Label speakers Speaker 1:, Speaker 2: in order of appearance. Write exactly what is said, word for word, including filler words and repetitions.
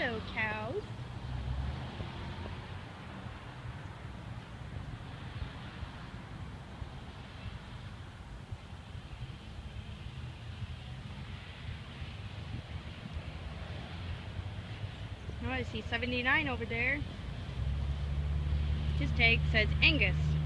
Speaker 1: Hello, cows. Oh, I see seventy-nine over there. His tag says Angus.